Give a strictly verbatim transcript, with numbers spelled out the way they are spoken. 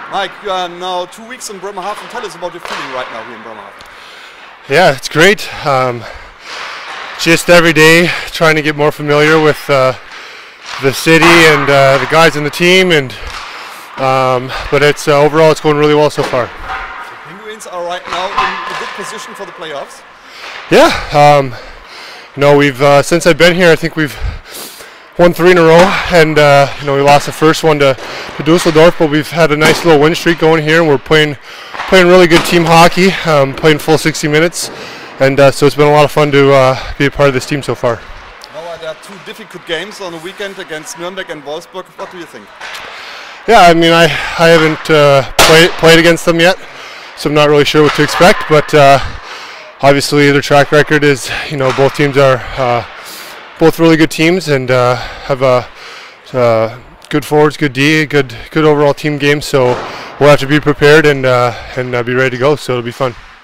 Mike, you are now two weeks in Bremerhaven. Tell us about your feeling right now here in Bremerhaven. Yeah, it's great. Um, just every day trying to get more familiar with uh, the city and uh, the guys in the team, and um, but it's uh, overall it's going really well so far. The Penguins are right now in a good position for the playoffs. Yeah, um, you know we've uh, since I've been here, I think we've won three in a row, and uh, you know we lost the first one to, to Dusseldorf, but we've had a nice little win streak going here, and we're playing playing really good team hockey, um, playing full sixty minutes, and uh, so it's been a lot of fun to uh, be a part of this team so far. Now there are two difficult games on the weekend against Nürnberg and Wolfsburg. What do you think? Yeah, I mean I I haven't uh, played played against them yet, so I'm not really sure what to expect, but uh, obviously their track record is, you know, both teams are. Uh, Both really good teams, and uh, have a uh, good forwards, good D, good good overall team game. So we'll have to be prepared and uh, and uh, be ready to go. So it'll be fun.